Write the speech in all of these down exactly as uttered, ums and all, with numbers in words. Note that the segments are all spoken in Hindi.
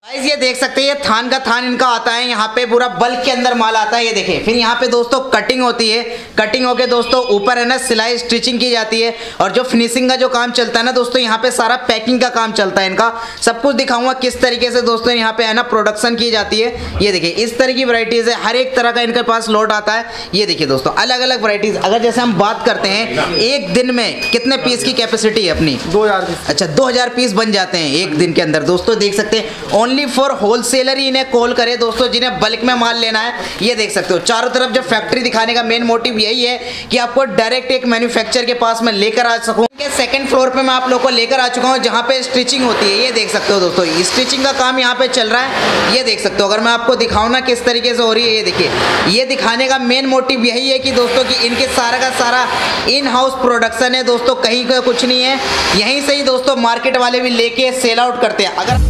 गाइस ये देख सकते हैं, ये थान का थान इनका आता है, यहाँ पे पूरा बल्क के अंदर माल आता है। ये देखिए, फिर यहाँ पे दोस्तों कटिंग होती है, कटिंग होके दोस्तों ऊपर है ना सिलाई स्टिचिंग की जाती है, और जो फिनिशिंग का जो काम चलता है ना दोस्तों, यहाँ पे सारा पैकिंग का काम चलता है इनका। सब कुछ दिखाऊंगा किस तरीके से दोस्तों यहाँ पे है ना प्रोडक्शन की जाती है। ये देखिए इस तरह की वराइटीज है, हर एक तरह का इनके पास लोड आता है। ये देखिए दोस्तों अलग अलग वराइटीज। अगर जैसे हम बात करते हैं एक दिन में कितने पीस की कैपेसिटी है अपनी, दो हजार पीस। अच्छा दो हजार पीस बन जाते हैं एक दिन के अंदर दोस्तों। देख सकते हैं ओनली फॉर होलसेलर ही इन्हें कॉल करे दोस्तों, जिन्हें बल्क में माल लेना है। ये देख सकते हो चारों तरफ जो फैक्ट्री दिखाने का मेन मोटिव यही है कि आपको डायरेक्ट एक मैन्युफैक्चर के पास मैं लेकर आ सकूं। सेकंड फ्लोर पे मैं आप लोगों को लेकर आ चुका हूं, जहां पे स्टिचिंग होती है। ये देख सकते हो दोस्तों, स्टिचिंग का काम यहां पे चल रहा है। ये देख सकते हो, अगर मैं आपको दिखाऊं ना किस तरीके से हो रही है, ये देखिए, ये दिखाने का मेन मोटिव यही है कि दोस्तों कि इनके सारा का सारा इन हाउस प्रोडक्शन है दोस्तों, कहीं का कुछ नहीं है। यहीं से ही दोस्तों मार्केट वाले भी लेके सेल आउट करते हैं। अगर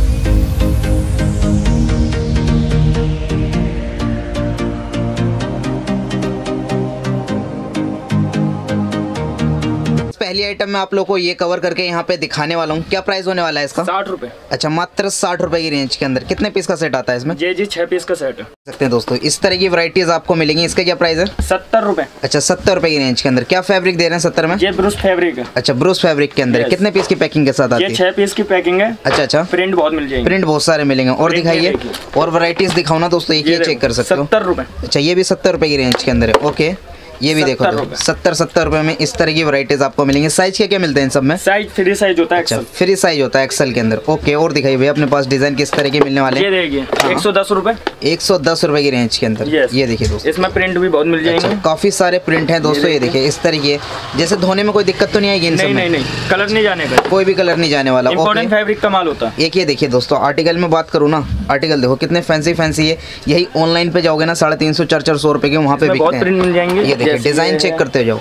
पहली आइटम मैं आप लोगों को ये कवर करके यहाँ पे दिखाने वाला हूँ। क्या प्राइस होने वाला है इसका? साठ रुपए। अच्छा मात्र साठ रुपए की रेंज के अंदर। कितने पीस का सेट आता है इसमें? जी जी छह पीस का सेट है। सकते हैं दोस्तों, इस तरह की वैरायटीज आपको मिलेंगी। इसका क्या प्राइस है? सत्तर रुपए। अच्छा सत्तर रुपए की रेंज के अंदर। क्या फैब्रिक दे रहे हैं सत्तर में? ये ब्रूस फैब्रिक है। अच्छा ब्रूस फैब्रिक के अंदर। कितने पीस की पैकिंग के साथ आती है? ये छह पीस की पैकिंग है। अच्छा अच्छा, प्रिंट बहुत मिल जाएंगे। प्रिंट बहुत सारे मिलेंगे। और दिखाइए, और वैरायटीज दिखाओ ना दोस्तों, एक ये चेक कर सकते हो। सत्तर रुपए। अच्छा ये भी सत्तर रुपए की रेंज के अंदर है। ओके, ये भी देखो सत्तर सत्तर रुपए में इस तरह की वैरायटीज आपको मिलेंगी। साइज क्या क्या मिलते हैं इन सब में? साइज फ्री साइज होता है। अच्छा फ्री साइज होता है एक्सेल के अंदर। ओके, और दिखाइए भैया अपने पास डिजाइन किस तरह के मिलने वाले हैं? ये देखिए एक सौ दस रुपए। एक सौ दस रुपए की रेंज के अंदर। ये देखिए दोस्तों, इसमें प्रिंट भी बहुत मिल जाएंगे। अच्छा, काफी सारे प्रिंट हैं दोस्तों। ये देखिए इस तरीके, जैसे धोने में कोई दिक्कत तो नहीं आएगी इन सब में? नहीं नहीं, कलर नहीं जाने का, कोई भी कलर नहीं जाने वाला। इंपॉर्टेंट फैब्रिक का माल होता है। एक ये देखिए दोस्तों, आर्टिकल में बात करूँ ना, आर्टिकल देखो कितने फैंसी फैंसी है। यही ऑनलाइन पे जाओगे ना साढ़े तीन सौ चार चार सौ रुपए के वहाँ पे बिकते हैं। प्रिंट मिल जाएंगे। ये देखिए डिजाइन चेक करते जाओ।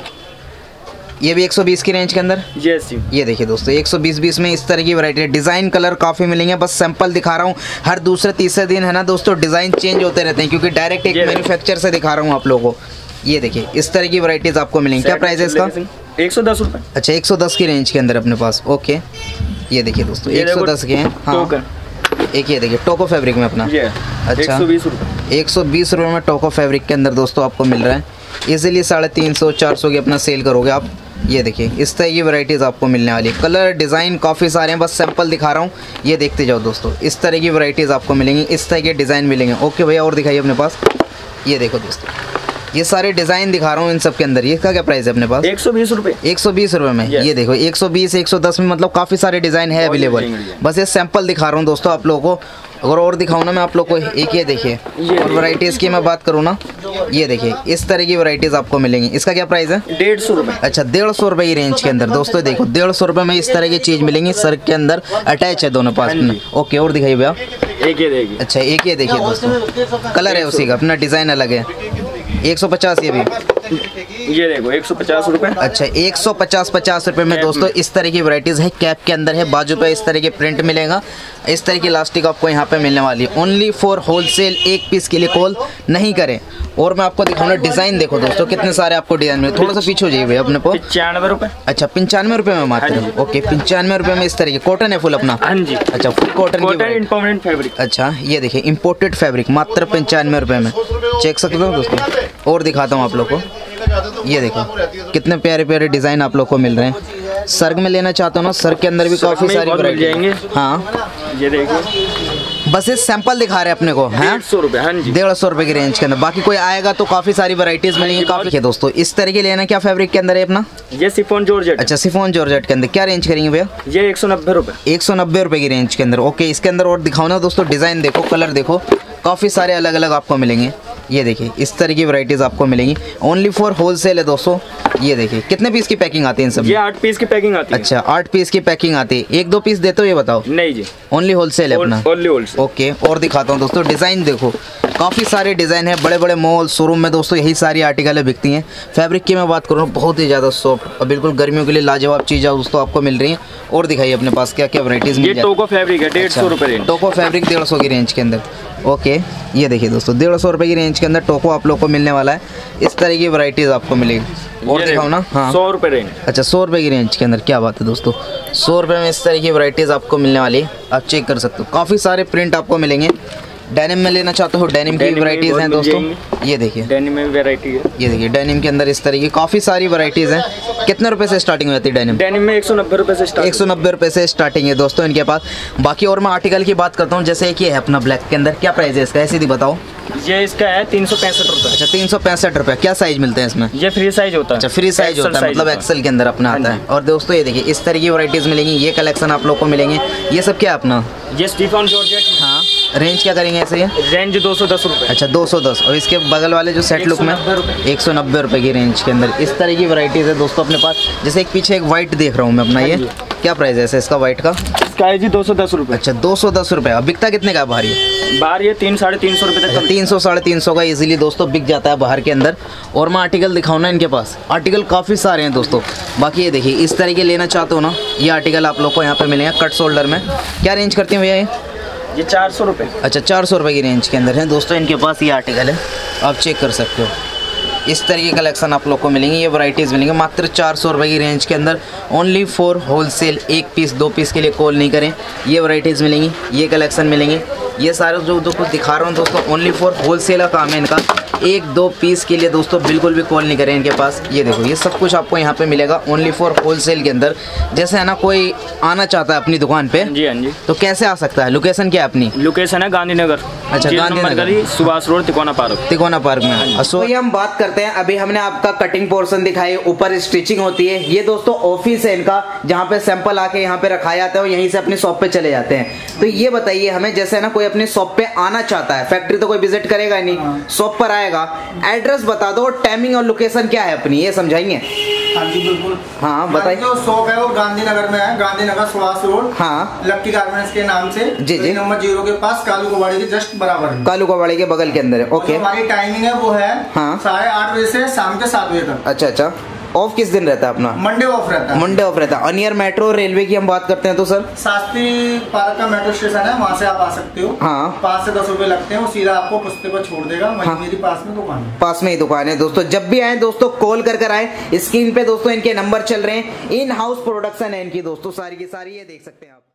ये भी एक सौ बीस की रेंज के अंदर। यस जी। ये देखिए दोस्तों एक सौ बीस बीस में इस तरह की वैरायटी है। डिजाइन कलर काफी मिलेंगे, बस सैंपल दिखा रहा हूँ। हर दूसरे तीसरे दिन है ना दोस्तों डिजाइन चेंज होते रहते हैं, क्योंकि डायरेक्ट एक मैन्युफैक्चर से दिखा रहा हूँ आप लोगों को। ये देखिए इस तरह की वैरायटीज आपको मिलेंगी। क्या प्राइस है इसका? एक सौ दस रुपए। अच्छा एक सौ दस की रेंज के अंदर अपने पास। ओके, ये देखिए दोस्तों एक सौ दस के हैं। हाँ, एक ये देखिए टोको फैब्रिक में अपना। अच्छा एक सौ बीस रुपए। एक सौ बीस रुपए में टोको फैब्रिक के अंदर दोस्तों आपको मिल रहा है। इजीली साढ़े तीन सौ चार सौ की अपना सेल करोगे आप। ये देखिए इस तरह की वैरायटीज़ आपको मिलने वाली है। कलर डिज़ाइन काफ़ी सारे हैं, बस सैंपल दिखा रहा हूँ। ये देखते जाओ दोस्तों, इस तरह की वैरायटीज़ आपको मिलेंगी, इस तरह के डिज़ाइन मिलेंगे। ओके भैया, और दिखाइए अपने पास। ये देखो दोस्तों, ये सारे डिज़ाइन दिखा रहा हूँ इन सब के अंदर। ये का क्या प्राइस है अपने पास? एक सौ बीस रुपए। एक सौ बीस रुपए में। ये देखो एक सौ बीस एक सौ दस में, मतलब काफ़ी सारे डिज़ाइन है अवेलेबल। बस ये सैंपल दिखा रहा हूँ दोस्तों आप लोगों को। अगर और दिखाऊँ ना मैं आप लोग को, एक ये देखिए, और वैरायटीज़ की मैं बात करूँ ना, ये देखिए इस तरह की वैरायटीज़ आपको मिलेंगी। इसका क्या प्राइस है? डेढ़ सौ रुपये। अच्छा डेढ़ सौ रुपये की रेंज के अंदर दोस्तों। देखो डेढ़ सौ रुपये में इस तरह की चीज़ मिलेंगी, सर के अंदर अटैच है दोनों पास में। ओके, और दिखाइए भैया। एक ये देखिए। अच्छा एक ये देखिए दोस्तों, कलर है उसी का, अपना डिज़ाइन अलग है। एक सौ पचास ये भी। ये देखो एक सौ पचास रुपए। अच्छा एक सौ पचास पचास रुपए में दोस्तों इस तरह की वैरायटीज है। कैप के अंदर है, बाजू पे इस तरह के प्रिंट मिलेगा, इस तरह की इलास्टिक आपको यहाँ पे मिलने वाली है। ओनली फॉर होलसेल, एक पीस के लिए कॉल नहीं करें। और मैं आपको दिखाऊंगा डिजाइन, देखो दोस्तों कितने सारे आपको डिजाइन मिले। थोड़ा सा पीछे हो जाइए भैया अपने को। पचानवे रुपए। अच्छा पंचानवे रुपए में मात्र। ओके, पंचानवे रुपए में इस तरह की कॉटन है फुल अपना। हाँ जी। अच्छा फुल कॉटन की इंपोर्टेड फैब्रिक। अच्छा ये देखिए इंपोर्टेड फैब्रिक मात्र पंचानवे रुपए में। चेक सकते हो दोस्तों। और दिखाता हूँ आप लोग को, ये देखो कितने प्यारे प्यारे डिजाइन आप लोग को मिल रहे हैं। सर्ग में लेना चाहते हो ना, सर के अंदर भी काफी सारी वैरायटी जाएंगे। हाँ ये देखो, बस ये सैंपल दिखा रहे हैं अपने को। डेढ़ सौ रुपए। हाँ जी, डेढ़ सौ रुपए की रेंज के अंदर। बाकी कोई आएगा तो काफी सारी वैरायटीज मिलेंगी काफी है दोस्तों। इस तरह के लेना। क्या फैब्रिक के अंदर है अपना? ये शिफॉन जॉर्जेट। अच्छा शिफॉन जॉर्जेट के अंदर। क्या रेंज करेंगे भैया? ये एक सौ नब्बे रुपए। एक सौ नब्बे रुपए की रेंज के अंदर। ओके, इसके अंदर और दिखाओ ना दोस्तों, डिजाइन देखो, कलर देखो, काफी सारे अलग अलग आपको मिलेंगे। ये देखिए इस तरह की वैरायटीज आपको मिलेंगी। ओनली फॉर होलसेल है दोस्तों। ये देखिए कितने पीस की पैकिंग आती है इन सब? ये आठ पीस की पैकिंग आती है। अच्छा आठ पीस की पैकिंग आती है। एक दो पीस देते हो ये बताओ? नहीं जी, ओनली होलसेल है अपना। Only wholesale. ओके, और दिखाता हूँ दोस्तों, डिजाइन देखो, काफ़ी सारे डिज़ाइन है। बड़े बड़े मॉल शोरूम में दोस्तों यही सारी आर्टिकलें बिकती हैं। फैब्रिक की मैं बात करूँ, बहुत ही ज़्यादा सॉफ्ट और बिल्कुल गर्मियों के लिए लाजवाब चीज़ दोस्तों आपको मिल रही है। और दिखाइए अपने पास क्या क्या वैरायटीज़ मिल जाती है। ये टोको फैब्रिक है, डेढ़ सौ रुपये। टोको फैब्रिक डेढ़ सौ की रेंज के अंदर। ओके, ये देखिए दोस्तों डेढ़ सौ रुपये की रेंज के अंदर टोको आप लोग को मिलने वाला है। इस तरह की वैरायटीज़ आपको मिलेगी। और दिखाओ ना। हाँ, सौ रुपये रेंज। अच्छा, सौ रुपये की रेंज के अंदर, क्या बात है दोस्तों। सौ रुपये में इस तरह की वैरायटीज़ आपको मिलने वाली है, आप चेक कर सकते हो। काफ़ी सारे प्रिंट आपको मिलेंगे। डेनिम में लेना चाहते हो, डेनिम की वैरायटीज़ हैं दोस्तों। ये देखिए डेनिम में वैरायटी है। ये देखिए डेनिम के अंदर इस तरह की काफ़ी सारी वैरायटीज़ हैं। कितने रुपए से स्टार्टिंग हो जाती है डेनिम? डेनिम में एक सौ नब्बे रुपये से स्टार्ट। एक सौ नब्बे रुपये से स्टार्टिंग है दोस्तों इनके पास। बाकी और मैं आर्टिकल की बात करता हूँ, जैसे एक ये है अपना ब्लैक के अंदर, क्या प्राइस है इसका, ऐसे ही बताओ। ये इसका है तीन सौ पैंसठ रुपये। अच्छा, तीन सौ पैंसठ रुपये। क्या साइज मिलते हैं इसमें? ये फ्री साइज होता है। अच्छा, फ्री साइज होता है, मतलब एक्सेल के अंदर अपना आता है। और दोस्तों ये देखिए इस तरह की वैरायटीज़ मिलेंगी। ये कलेक्शन आप लोग को मिलेंगे। ये सब क्या है अपना? ये स्टीफन जॉर्जेट। हाँ, रेंज क्या करेंगे ऐसे? ये रेंज दो सौ दस रुपये। अच्छा, दो सौ दस। और इसके बगल वाले जो सेट लुक में एक सौ नब्बे रुपये की रेंज के अंदर इस तरह की वैरायटीज़ है दोस्तों अपने पास। जैसे एक पीछे एक वाइट देख रहा हूँ मैं अपना, ये क्या प्राइस है ऐसे इसका वाइट का? इसका है जी दो सौ दस रुपये। अच्छा, दो सौ दस रुपये। अब बिकता कितने का बाहर? ये बाहर ये तीन साढ़े तीन सौ रुपये तक। तीन सौ साढ़े तीन सौ का इजीली दोस्तों बिक जाता है बाहर के अंदर। और मैं आर्टिकल दिखाऊँ ना, इनके पास आर्टिकल काफ़ी सारे हैं दोस्तों। बाकी ये देखिए इस तरह के लेना चाहते हो ना, ये आर्टिकल आप लोग को यहाँ पे मिलेंगे कट शोल्डर में। क्या रेंज करते हैं भैया ये? ये चार सौ रुपये। अच्छा, चार सौ रुपये की रेंज के अंदर है दोस्तों इनके पास ये आर्टिकल है, आप चेक कर सकते हो। इस तरह की कलेक्शन आप लोग को मिलेंगी, ये वैरायटीज़ मिलेंगी मात्र चार सौ रुपये की रेंज के अंदर। ओनली फॉर होलसेल, एक पीस दो पीस के लिए कॉल नहीं करें। ये वैरायटीज़ मिलेंगी, ये कलेक्शन मिलेंगे। ये सारे जो जो कुछ दिखा रहा हूँ दोस्तों, ओनली फॉर होलसेल का काम है इनका। एक दो पीस के लिए दोस्तों बिल्कुल भी कॉल नहीं करें इनके पास। ये देखो ये सब कुछ आपको यहाँ पे मिलेगा ओनली फॉर होलसेल के अंदर। जैसे है ना, कोई आना चाहता है अपनी दुकान पे, जी हाँ जी, तो कैसे आ सकता है? लोकेशन क्या है अपनी? लोकेशन है गांधीनगर। अच्छा, Gandhinagar, Subhash road, Tikona park. Tikona park में। सो ये हम बात करते हैं, अभी हमने आपका कटिंग पोर्शन दिखाई, ऊपर स्टिचिंग होती है। ये दोस्तों ऑफिस है इनका, जहाँ पे सैंपल आके यहाँ पे रखा जाता है और यहीं से अपनी शॉप पे चले जाते हैं। तो ये बताइए हमें, जैसे ना कोई अपनी शॉप पे आना चाहता है, फैक्ट्री तो कोई विजिट करेगा नहीं, शॉप पर आएगा, एड्रेस बता दो, टाइमिंग और लोकेशन क्या है अपनी, ये समझाएंगे? हाँ जी बिल्कुल। हाँ बताइए। जो शॉप है वो गांधीनगर में है, गांधीनगर सुभाष रोड। हाँ, लक्की गारमेंट्स के नाम से। जी जी, नंबर जीरो के पास, कालू कबाड़ी के जस्ट बराबर है। कालू कबाड़ी के बगल के अंदर है। ओके, हमारी टाइमिंग है वो है हाँ, साढ़े आठ बजे से शाम के सात बजे तक। अच्छा अच्छा। ऑफ किस दिन रहता है अपना? मंडे ऑफ रहता है। मंडे ऑफ रहता है। नियर मेट्रो रेलवे की हम बात करते हैं तो सर? शास्त्री पार्क का मेट्रो स्टेशन है, वहाँ से आप आ सकते हो। हाँ, पाँच से दस रुपए लगते हैं, वो सीधा आपको पुस्ते पर छोड़ देगा। वहीं हाँ, मेरी पास में दुकान है। पास में ही दुकान है दोस्तों। जब भी आए दोस्तों कॉल कर कर आए। स्क्रीन पे दोस्तों इनके नंबर चल रहे हैं। इन हाउस प्रोडक्शन है इनकी दोस्तों, सारी की सारी ये देख सकते हैं आप।